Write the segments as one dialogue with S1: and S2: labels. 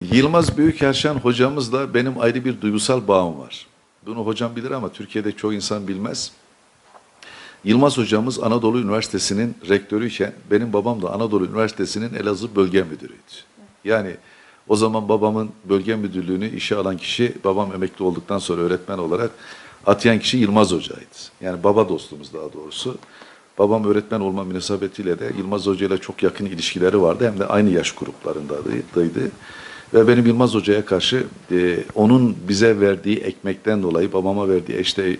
S1: Yılmaz Büyükerşen hocamızla benim ayrı bir duygusal bağım var. Bunu hocam bilir ama Türkiye'de çoğu insan bilmez. Yılmaz hocamız Anadolu Üniversitesi'nin rektörüyken benim babam da Anadolu Üniversitesi'nin Elazığ Bölge Müdürüydü. Yani o zaman babamın bölge müdürlüğünü işe alan kişi, babam emekli olduktan sonra öğretmen olarak atayan kişi Yılmaz hocaydı. Yani baba dostumuz daha doğrusu. Babam öğretmen olma münasebetiyle de Yılmaz Hoca ile çok yakın ilişkileri vardı. Hem de aynı yaş gruplarındaydı. Ve benim Yılmaz Hoca'ya karşı onun bize verdiği ekmekten dolayı, babama verdiği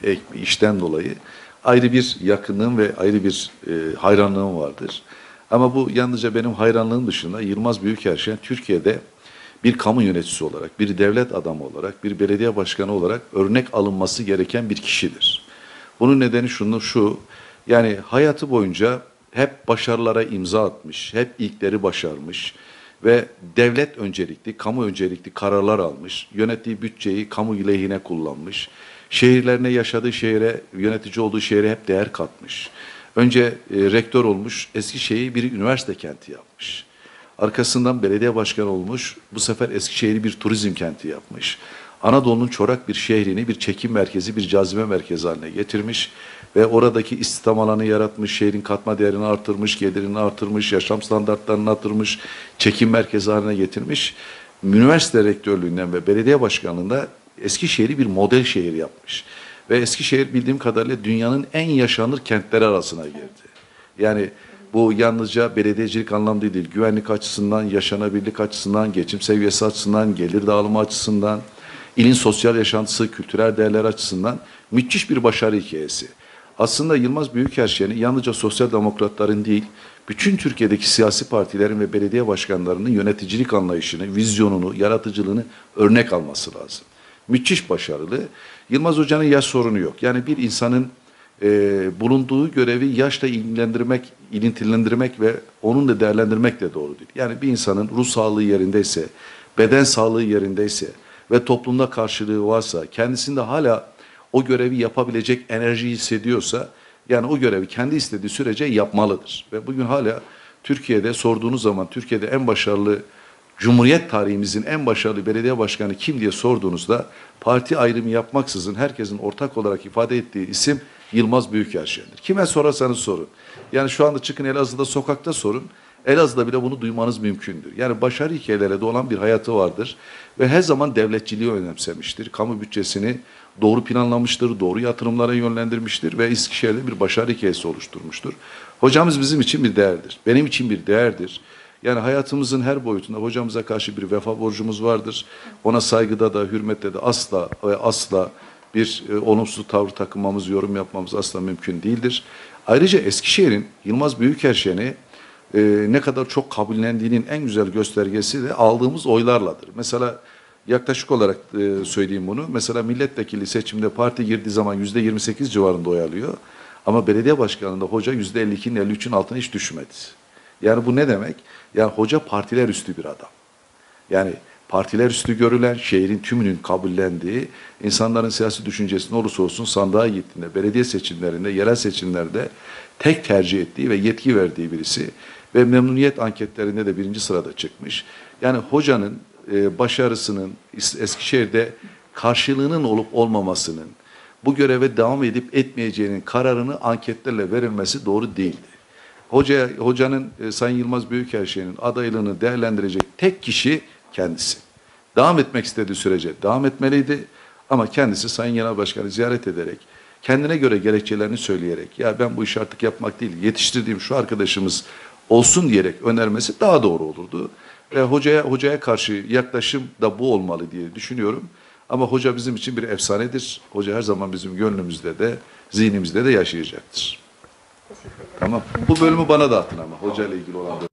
S1: işten dolayı ayrı bir yakınlığım ve ayrı bir hayranlığım vardır. Ama bu yalnızca benim hayranlığım dışında Yılmaz Büyükerşen Türkiye'de bir kamu yöneticisi olarak, bir devlet adamı olarak, bir belediye başkanı olarak örnek alınması gereken bir kişidir. Bunun nedeni şu, yani hayatı boyunca hep başarılara imza atmış, hep ilkleri başarmış ve devlet öncelikli, kamu öncelikli kararlar almış, yönettiği bütçeyi kamu lehine kullanmış, şehirlerine, yaşadığı şehre, yönetici olduğu şehre hep değer katmış. Önce rektör olmuş, Eskişehir'i bir üniversite kenti yapmış. Arkasından belediye başkanı olmuş, bu sefer Eskişehir'i bir turizm kenti yapmış. Anadolu'nun çorak bir şehrini bir çekim merkezi, bir cazibe merkezi haline getirmiş ve oradaki istihdam alanı yaratmış, şehrin katma değerini artırmış, gelirini artırmış, yaşam standartlarını artırmış, çekim merkezi haline getirmiş. Üniversite rektörlüğünden ve belediye başkanlığında Eskişehir'i bir model şehir yapmış. Ve Eskişehir bildiğim kadarıyla dünyanın en yaşanır kentleri arasına girdi. Yani bu yalnızca belediyecilik anlamda değil, güvenlik açısından, yaşanabilirlik açısından, geçim seviyesi açısından, gelir dağılımı açısından, ilin sosyal yaşantısı, kültürel değerler açısından müthiş bir başarı hikayesi. Aslında Yılmaz Büyükerşen'i yalnızca sosyal demokratların değil, bütün Türkiye'deki siyasi partilerin ve belediye başkanlarının yöneticilik anlayışını, vizyonunu, yaratıcılığını örnek alması lazım. Müthiş başarılı. Yılmaz Hoca'nın yaş sorunu yok. Yani bir insanın bulunduğu görevi yaşla ilintilendirmek ve onun da değerlendirmek de doğru değil. Yani bir insanın ruh sağlığı yerindeyse, beden sağlığı yerindeyse ve toplumda karşılığı varsa, kendisinde hala o görevi yapabilecek enerji hissediyorsa, yani o görevi kendi istediği sürece yapmalıdır. Ve bugün hala Türkiye'de sorduğunuz zaman, Türkiye'de en başarılı, Cumhuriyet tarihimizin en başarılı belediye başkanı kim diye sorduğunuzda, parti ayrımı yapmaksızın herkesin ortak olarak ifade ettiği isim Yılmaz Büyükerşen'dir. Kime sorarsanız sorun. Yani şu anda çıkın Elazığ'da sokakta sorun. Elazığ'da bile bunu duymanız mümkündür. Yani başarı hikayeleri de olan bir hayatı vardır. Ve her zaman devletçiliği önemsemiştir. Kamu bütçesini doğru planlamıştır, doğru yatırımlara yönlendirmiştir ve Eskişehir'de bir başarı hikayesi oluşturmuştur. Hocamız bizim için bir değerdir. Benim için bir değerdir. Yani hayatımızın her boyutunda hocamıza karşı bir vefa borcumuz vardır. Ona saygıda da, hürmette de asla ve asla bir olumsuz tavır takınmamız, yorum yapmamız asla mümkün değildir. Ayrıca Eskişehir'in Yılmaz Büyükerşen'i ne kadar çok kabullendiğinin en güzel göstergesi de aldığımız oylarladır. Mesela yaklaşık olarak söyleyeyim bunu. Mesela milletvekili seçimde parti girdiği zaman %28 civarında oy alıyor. Ama belediye başkanlığında hoca %52'nin 53'ün altına hiç düşmedi. Yani bu ne demek? Yani hoca partiler üstü bir adam. Yani partiler üstü görülen, şehrin tümünün kabullendiği, insanların siyasi düşüncesi ne olursa olsun sandığa gittiğinde, belediye seçimlerinde, yerel seçimlerde tek tercih ettiği ve yetki verdiği birisi. Ve memnuniyet anketlerinde de birinci sırada çıkmış. Yani hocanın başarısının Eskişehir'de karşılığının olup olmamasının, bu göreve devam edip etmeyeceğinin kararını anketlerle verilmesi doğru değildi. Hocanın Sayın Yılmaz Büyükerşen'in adaylığını değerlendirecek tek kişi kendisi. Devam etmek istediği sürece devam etmeliydi ama kendisi Sayın Genel Başkanı ziyaret ederek, kendine göre gerekçelerini söyleyerek, ya ben bu işi artık yapmak değil, yetiştirdiğim şu arkadaşımız olsun diyerek önermesi daha doğru olurdu. Ve hocaya karşı yaklaşım da bu olmalı diye düşünüyorum. Ama hoca bizim için bir efsanedir. Hoca her zaman bizim gönlümüzde de, zihnimizde de yaşayacaktır. Tamam. Bu bölümü bana da atın ama hoca ile ilgili olan.